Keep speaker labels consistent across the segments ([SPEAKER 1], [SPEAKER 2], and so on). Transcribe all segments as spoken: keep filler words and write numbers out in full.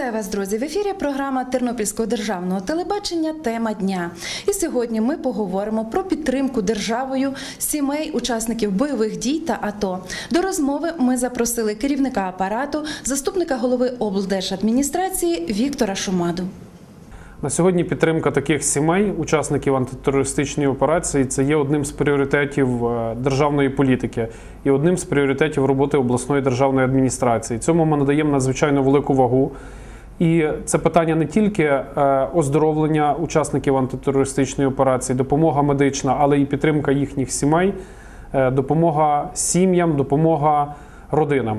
[SPEAKER 1] Вітаю вас, друзі! В ефірі програма Тернопільського державного телебачення «Тема дня». І сьогодні ми поговоримо про підтримку державою сімей учасників бойових дій та АТО. До розмови ми запросили керівника апарату, заступника голови облдержадміністрації Віктора Шумаду.
[SPEAKER 2] На сьогодні підтримка таких сімей, учасників антитерористичної операції, це є одним з пріоритетів державної політики і одним з пріоритетів роботи обласної державної адміністрації. Цьому ми надаємо надзвичайно велику вагу. І це питання не тільки оздоровлення учасників антитерористичної операції, допомога медична, але і підтримка їхніх сімей, допомога сім'ям, допомога родинам.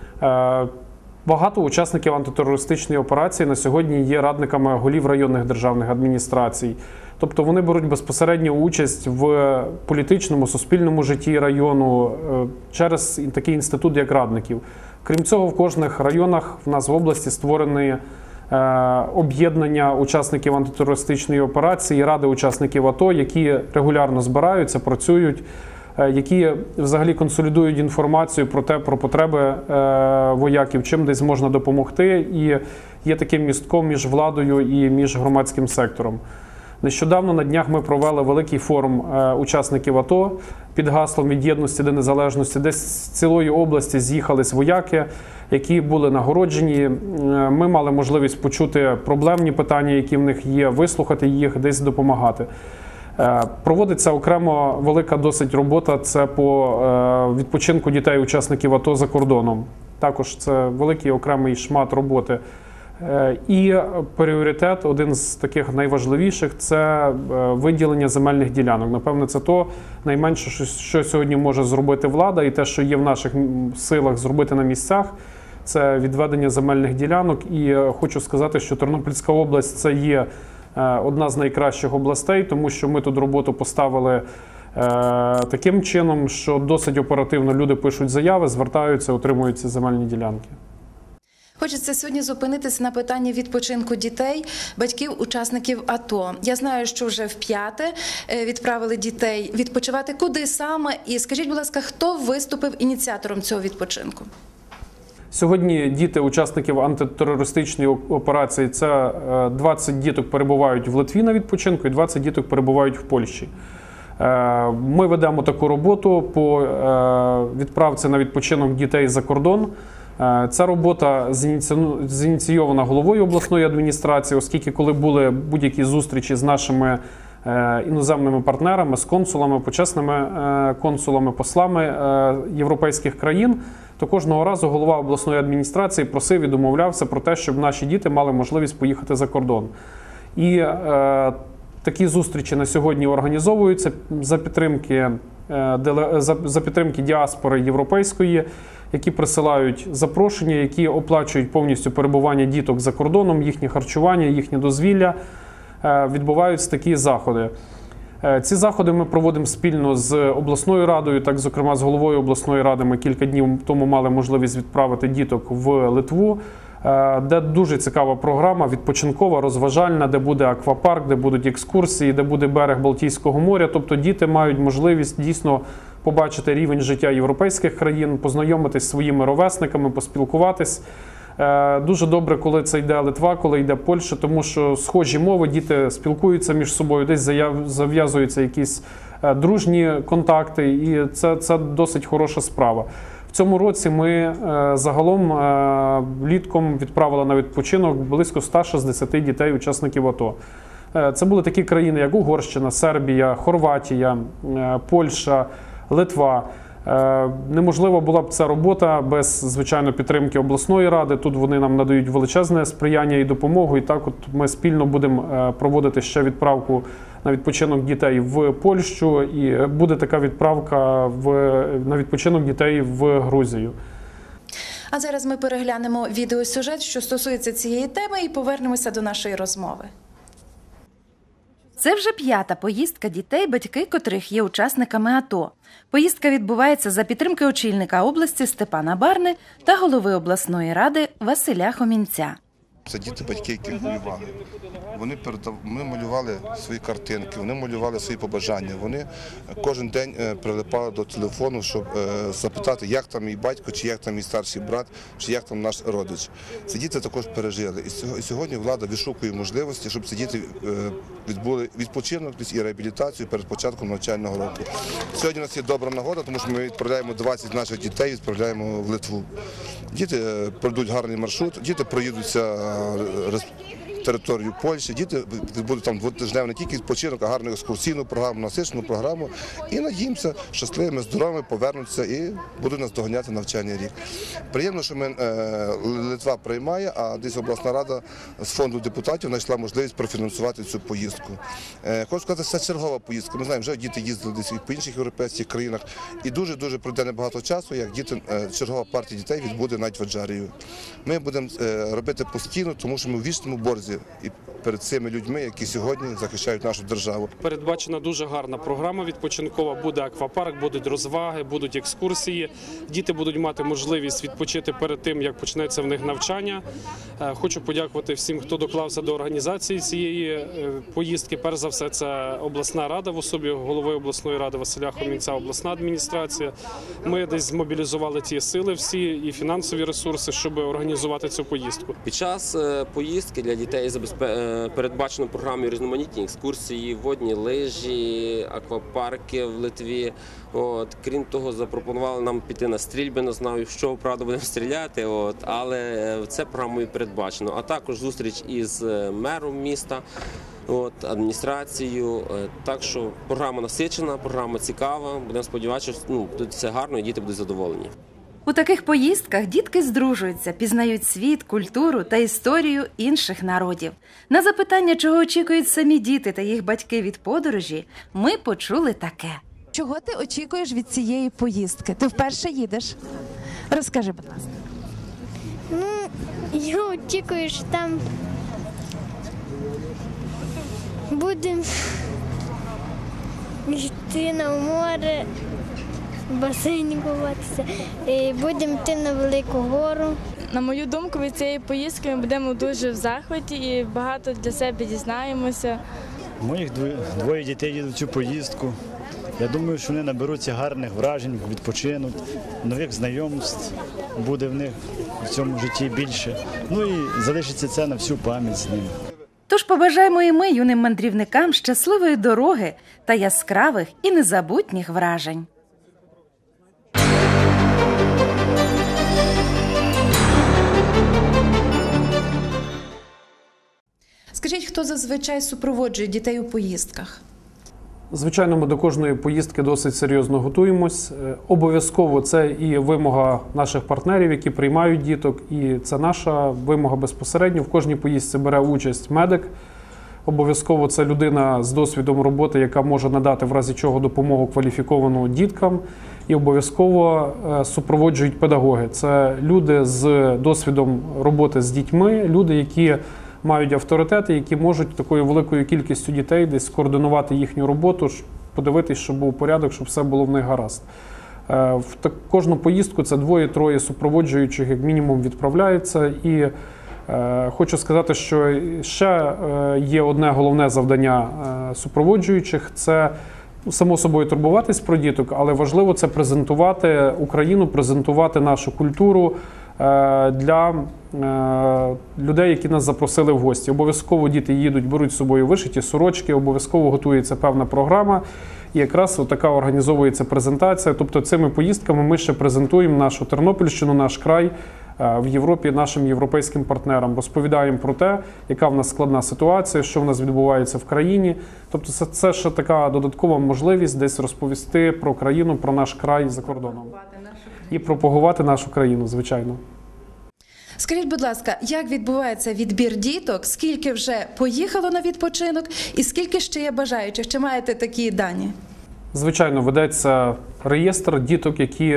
[SPEAKER 2] Багато учасників антитерористичної операції на сьогодні є радниками голів районних державних адміністрацій. Тобто вони беруть безпосередню участь в політичному, суспільному житті району через такий інститут, як радників. Крім цього, в кожних районах в нас в області створені об'єднання учасників антитерористичної операції, ради учасників АТО, які регулярно збираються, працюють, які взагалі консолідують інформацію про те, про потреби вояків, чим десь можна допомогти, і є таким містком між владою і між громадським сектором. Нещодавно на днях ми провели великий форум учасників АТО під гаслом «Від єдності до незалежності», де з цілої області з'їхались вояки, які були нагороджені. Ми мали можливість почути проблемні питання, які в них є, вислухати їх, десь допомагати. Проводиться окремо велика досить робота, це по відпочинку дітей-учасників АТО за кордоном. Також це великий окремий шмат роботи. І пріоритет, один з таких найважливіших, це виділення земельних ділянок. Напевне, це то найменше, що сьогодні може зробити влада, і те, що є в наших силах зробити на місцях, це відведення земельних ділянок. І хочу сказати, що Тернопільська область – це є одна з найкращих областей, тому що ми тут роботу поставили е, таким чином, що досить оперативно люди пишуть заяви, звертаються, отримують ці земельні ділянки.
[SPEAKER 1] Хочеться сьогодні зупинитися на питанні відпочинку дітей, батьків-учасників АТО. Я знаю, що вже вп'яте відправили дітей відпочивати. Куди саме? І скажіть, будь ласка, хто виступив ініціатором цього відпочинку?
[SPEAKER 2] Сьогодні діти учасників антитерористичної операції, це двадцять діток перебувають в Литві на відпочинку і двадцять діток перебувають в Польщі. Ми ведемо таку роботу по відправці на відпочинок дітей за кордон. Ця робота зініційована головою обласної адміністрації, оскільки коли були будь-які зустрічі з нашими іноземними партнерами, з консулами, почесними консулами, послами європейських країн, то кожного разу голова обласної адміністрації просив і домовлявся про те, щоб наші діти мали можливість поїхати за кордон. І е, такі зустрічі на сьогодні організовуються за підтримки, е, за, за підтримки діаспори європейської, які присилають запрошення, які оплачують повністю перебування діток за кордоном, їхнє харчування, їхнє дозвілля. Е, відбуваються такі заходи. Ці заходи ми проводимо спільно з обласною радою, так, зокрема, з головою обласної ради. Ми кілька днів тому мали можливість відправити діток в Литву, де дуже цікава програма, відпочинкова, розважальна, де буде аквапарк, де будуть екскурсії, де буде берег Балтійського моря. Тобто діти мають можливість дійсно побачити рівень життя європейських країн, познайомитись зі своїми ровесниками, поспілкуватись. Дуже добре, коли це йде Литва, коли йде Польща, тому що схожі мови, діти спілкуються між собою, десь зав'язуються якісь дружні контакти, і це, це досить хороша справа. В цьому році ми загалом влітком відправили на відпочинок близько ста шістдесяти дітей, учасників АТО. Це були такі країни, як Угорщина, Сербія, Хорватія, Польща, Литва. Неможливо була б ця робота без, звичайно, підтримки обласної ради. Тут вони нам надають величезне сприяння і допомогу. І так от ми спільно будемо проводити ще відправку на відпочинок дітей в Польщу. І буде така відправка в, на відпочинок дітей в Грузію.
[SPEAKER 1] А зараз ми переглянемо відеосюжет, що стосується цієї теми, і повернемося до нашої розмови.
[SPEAKER 3] Це вже п'ята поїздка дітей, батьки котрих є учасниками АТО. Поїздка відбувається за підтримки очільника області Степана Барни та голови обласної ради Василя Хомінця.
[SPEAKER 4] це діти, батьки, які воювали. Вони передав... Ми малювали свої картинки, вони малювали свої побажання. Вони кожен день прилипали до телефону, щоб запитати, як там мій батько, чи як там мій старший брат, чи як там наш родич. Ці діти також пережили. І сьогодні влада вишукує можливості, щоб ці діти відбули відпочинок і реабілітацію перед початком навчального року. Сьогодні у нас є добра нагода, тому що ми відправляємо двадцять наших дітей, відправляємо в Литву. Діти пройдуть гарний маршрут, діти проїдуться територію Польщі, діти будуть там двотижневий не тільки відпочинок, а гарну екскурсійну програму, насичену програму. І надіємося, щасливими, здоровими повернуться і будуть нас доганяти навчальний рік. Приємно, що ми, Литва приймає, а десь обласна рада з фонду депутатів знайшла можливість профінансувати цю поїздку. Хочу сказати, це чергова поїздка. Ми знаємо, вже діти їздили десь по інших європейських країнах. І дуже-дуже пройде небагато часу, як діти, чергова партія дітей відбуде навіть в Аджарію. Ми будемо робити постійно, тому що ми в вічному борзі і перед цими людьми, які сьогодні захищають нашу державу.
[SPEAKER 2] Передбачена дуже гарна програма відпочинкова, буде аквапарк, будуть розваги, будуть екскурсії. Діти будуть мати можливість відпочити перед тим, як почнеться в них навчання. Хочу подякувати всім, хто доклався до організації цієї поїздки. Перш за все, це обласна рада в особі голови обласної ради Василя Хомінця, обласна адміністрація. Ми десь змобілізували ті сили всі і фінансові ресурси, щоб організувати цю поїздку.
[SPEAKER 5] Під час поїздки для дітей передбачено програмою різноманітні екскурсії, водні лижі, аквапарки в Литві. От. Крім того, запропонували нам піти на стрільби, не знаю, що, правда, будемо стріляти, от. Але це програмою передбачено. А також зустріч із мером міста, от, адміністрацією. Так що програма насичена, програма цікава. Будемо сподіватися, що ну, тут все гарно і діти будуть задоволені.
[SPEAKER 3] У таких поїздках дітки здружуються, пізнають світ, культуру та історію інших народів. На запитання, чого очікують самі діти та їх батьки від подорожі, ми почули таке.
[SPEAKER 1] Чого ти очікуєш від цієї поїздки? Ти вперше їдеш? Розкажи, будь ласка.
[SPEAKER 6] Ну, я очікую, що там будемо йти на море, в басейні купатися, і будемо йти на Велику гору.
[SPEAKER 7] На мою думку, від цієї поїздки ми будемо дуже в захваті і багато для себе дізнаємося.
[SPEAKER 8] Моїх двоє дітей їдуть в цю поїздку. Я думаю, що вони наберуться гарних вражень, відпочинуть, нових знайомств буде в них в цьому житті більше. Ну і залишиться це на всю пам'ять з ними.
[SPEAKER 3] Тож побажаємо і ми юним мандрівникам щасливої дороги та яскравих і незабутніх вражень.
[SPEAKER 1] Скажіть, хто зазвичай супроводжує дітей у поїздках?
[SPEAKER 2] Звичайно, ми до кожної поїздки досить серйозно готуємось. Обов'язково це і вимога наших партнерів, які приймають діток, і це наша вимога безпосередньо. В кожній поїздці бере участь медик. Обов'язково це людина з досвідом роботи, яка може надати в разі чого допомогу кваліфіковану діткам. І обов'язково супроводжують педагоги. Це люди з досвідом роботи з дітьми, люди, які мають авторитети, які можуть такою великою кількістю дітей десь скоординувати їхню роботу, подивитись, щоб був порядок, щоб все було в них гаразд. В кожну поїздку це двоє-троє супроводжуючих, як мінімум, відправляється. І е, хочу сказати, що ще є одне головне завдання супроводжуючих – це, само собою, турбуватись про діток, але важливо це презентувати Україну, презентувати нашу культуру для людей, які нас запросили в гості. Обов'язково діти їдуть, беруть з собою вишиті сорочки, обов'язково готується певна програма. І якраз така організовується презентація. Тобто цими поїздками ми ще презентуємо нашу Тернопільщину, наш край в Європі нашим європейським партнерам. Розповідаємо про те, яка в нас складна ситуація, що в нас відбувається в країні. Тобто це, це ще така додаткова можливість десь розповісти про країну, про наш край за кордоном. І пропагувати нашу країну, звичайно.
[SPEAKER 1] Скажіть, будь ласка, як відбувається відбір діток? Скільки вже поїхало на відпочинок і скільки ще є бажаючих? Чи маєте такі дані?
[SPEAKER 2] Звичайно, ведеться реєстр діток, які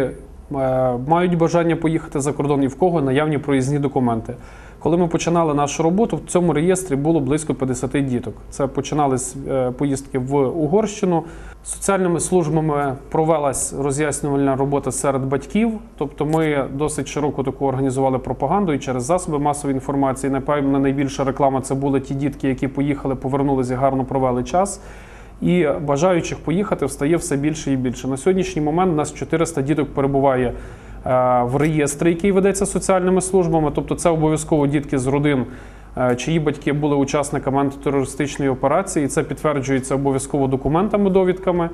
[SPEAKER 2] мають бажання поїхати за кордон і в кого наявні проїзні документи. Коли ми починали нашу роботу, в цьому реєстрі було близько п'ятдесят діток. Це починались поїздки в Угорщину. Соціальними службами провелась роз'яснювальна робота серед батьків. Тобто ми досить широко таку організували пропаганду і через засоби масової інформації. Напевно, найбільша реклама – це були ті дітки, які поїхали, повернулися і гарно провели час. І бажаючих поїхати стає все більше і більше. На сьогоднішній момент у нас чотириста діток перебуває в реєстрі, який ведеться соціальними службами. Тобто це обов'язково дітки з родин, чиї батьки були учасниками антитерористичної операції. І це підтверджується обов'язково документами, довідками.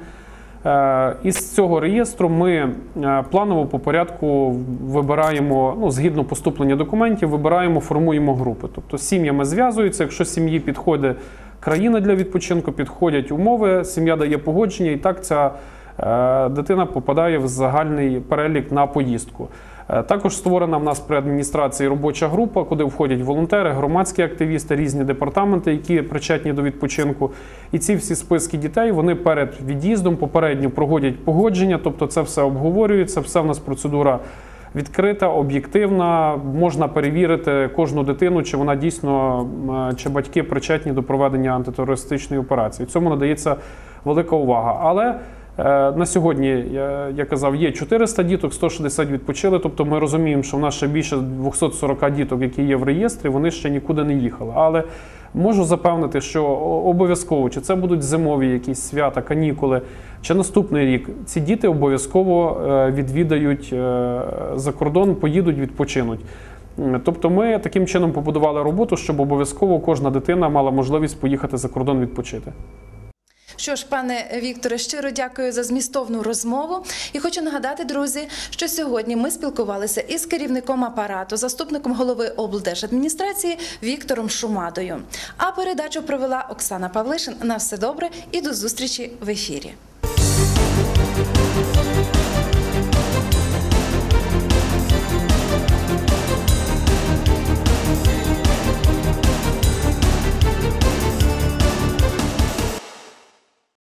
[SPEAKER 2] Із цього реєстру ми планово по порядку вибираємо, ну, згідно поступлення документів, вибираємо, формуємо групи. Тобто з сім'ями зв'язуються, якщо сім'ї підходить країна для відпочинку, підходять умови, сім'я дає погодження, і так ця дитина попадає в загальний перелік на поїздку. Також створена в нас при адміністрації робоча група, куди входять волонтери, громадські активісти, різні департаменти, які причетні до відпочинку. І ці всі списки дітей, вони перед від'їздом попередньо проводять погодження, тобто це все обговорюється, все в нас процедура відкрита, об'єктивна, можна перевірити кожну дитину, чи вона дійсно, чи батьки причетні до проведення антитерористичної операції. Цьому надається велика увага. Але на сьогодні, я казав, є чотириста діток, сто шістдесят відпочили, тобто ми розуміємо, що в нас ще більше двісті сорок діток, які є в реєстрі, вони ще нікуди не їхали. Але можу запевнити, що обов'язково, чи це будуть зимові якісь свята, канікули, чи наступний рік, ці діти обов'язково відвідають за кордон, поїдуть, відпочинуть. Тобто ми таким чином побудували роботу, щоб обов'язково кожна дитина мала можливість поїхати за кордон відпочити.
[SPEAKER 1] Що ж, пане Вікторе, щиро дякую за змістовну розмову. І хочу нагадати, друзі, що сьогодні ми спілкувалися із керівником апарату, заступником голови облдержадміністрації Віктором Шуматою. А передачу провела Оксана Павлишин. На все добре і до зустрічі в ефірі.